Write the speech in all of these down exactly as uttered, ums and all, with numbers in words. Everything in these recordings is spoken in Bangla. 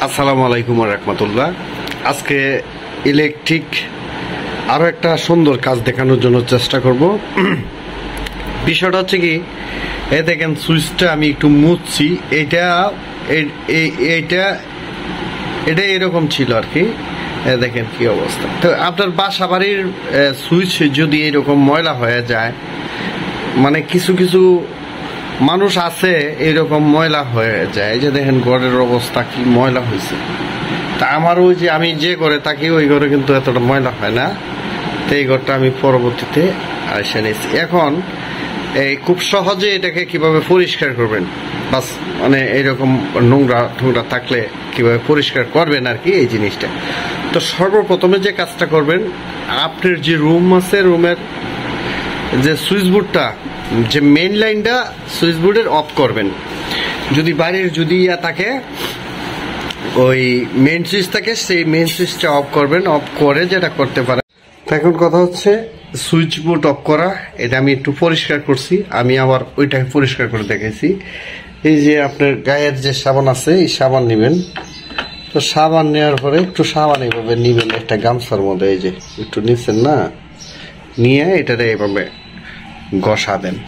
আসসালামু আলাইকুম ওয়া রাহমাতুল্লাহ। আজকে ইলেকট্রিক আরো একটা সুন্দর কাজ দেখানোর জন্য চেষ্টা করব। বিষয়টা হচ্ছে কি, এই দেখেন সুইচটা আমি একটু মুছছি, এটা এইটা এটা এরকম ছিল আর কি। দেখেন কি অবস্থা। তো আপনার বাসা বাড়ির সুইচ যদি এরকম ময়লা হয়ে যায়, মানে কিছু কিছু মানুষ আছে এরকম ময়লা হয়ে যায়, যে দেখেন ঘরের অবস্থা কি ময়লা হয়েছে। তা আমার ওই যে আমি যে ঘরে থাকি ওই ঘরে কিন্তু এতটা ময়লা হয় না, তো এই ঘরটা আমি পরবর্তীতে এসে নিয়েছি। এখন এই খুব সহজে এটাকে কিভাবে পরিষ্কার করবেন, বাস মানে এইরকম নোংরা ঠোংরা থাকলে কিভাবে পরিষ্কার করবেন আর কি, এই জিনিসটা। তো সর্বপ্রথমে যে কাজটা করবেন, আপনার যে রুম আছে রুমের যে সুইচ বোর্ডটা, যে মেইন লাইনটা সুইচ বোর্ডের অফ করবেন। যদি বাড়ির যদি ইয়া থাকে, ওই মেইন সুইচ থাকে, সেই মেইন সুইচটা অফ করবেন। অফ করে যেটা করতে পারেন, এখন কথা হচ্ছে সুইচ বোর্ড অফ করা। এটা আমি একটু পরিষ্কার করছি, আমি আবার ওইটাকে পরিষ্কার করে দেখেছি। এই যে আপনার গায়ের যে সাবান আছে, এই সাবান নেবেন। তো সাবান নেওয়ার পরে একটু সাবান এইভাবে নিবেন একটা গামছার মধ্যে, এই যে একটু নিচ্ছেন না, নিয়ে এটাতে এইভাবে ঘষাবেন।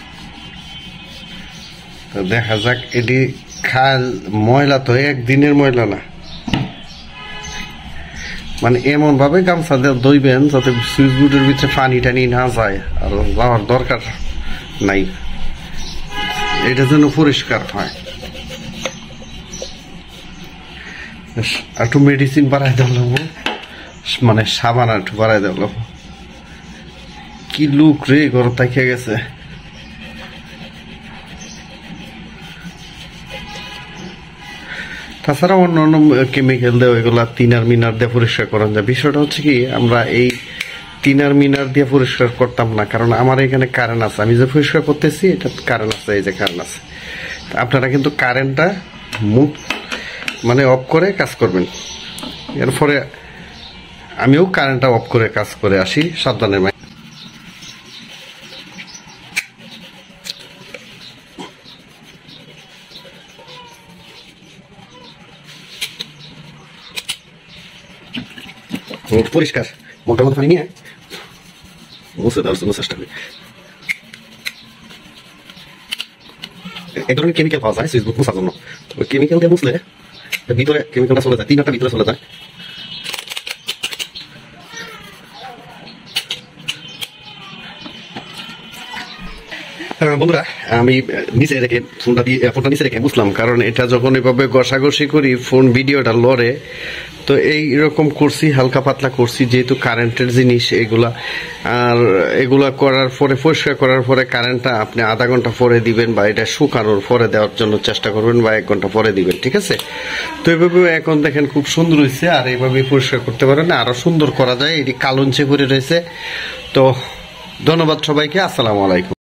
তো দেখা যাক, এটি খাল ময়লা তো একদিনের ময়লা না, মানে এমন ভাবে গামছা দিয়ে ধুইবেন যাতে সুইচ বোর্ডের ভিতরে পানি টানি না যায়, আর যাওয়ার দরকার নাই, এটা যেন পরিষ্কার হয়। একটু মেডিসিন বাড়াই দেওয়া লাগবো, মানে সাবান একটু বাড়াই দেওয়া লাগবো। কি লুক রে, ঘর তাকিয়ে গেছে। তাছাড়া অন্য অন্য কেমিক্যাল দিয়ে ওইগুলা তিনার মিনার দিয়ে পরিষ্কার করা যায়। বিষয়টা হচ্ছে কি, আমরা এই তিনার মিনার দিয়ে পরিষ্কার করতাম না, কারণ আমার এখানে কারেন্ট আছে। আমি যে পরিষ্কার করতেছি এটা কারেন্ট আছে, এই যে কারেন্ট আছে। আপনারা কিন্তু কারেন্টটা মুভ মানে অফ করে কাজ করবেন। এরপরে আমিও কারেন্টটা অফ করে কাজ করে আসি সাবধানের মাঝে। পরিষ্কার মোটার মতো পানি নিয়ে মুছে দেওয়ার জন্য চেষ্টা করি। এক ধরনের কেমিক্যাল পাওয়া যায় সুইচ বোর্ড মুছার জন্য। ওই কেমিক্যাল দিয়ে মুছলে ভিতরে কেমিক্যালটা চলে যায়, তিন একটা ভিতরে চলে যায়। বন্ধুরা, আমি নিচে রেখে ফোনটা দিয়ে ফোনটা নিচে রেখে বুঝলাম, কারণ এটা যখন এভাবে ঘষাঘষি করি ফোন ভিডিওটা লড়ে, তো এইরকম করছি, হালকা পাতলা করছি, যেহেতু কারেন্টের জিনিস এগুলা। আর এগুলা করার পরে পরিষ্কার করার পরে কারেন্টটা আপনি আধা ঘন্টা পরে দিবেন, বা এটা শুকানোর পরে দেওয়ার জন্য চেষ্টা করবেন, বা এক ঘন্টা পরে দিবেন, ঠিক আছে? তো এইভাবে এখন দেখেন খুব সুন্দর হয়েছে, আর এইভাবে পরিষ্কার করতে পারেন, আরো সুন্দর করা যায়। এটি কালঞ্চে করে রয়েছে। তো ধন্যবাদ সবাইকে, আসসালামু আলাইকুম।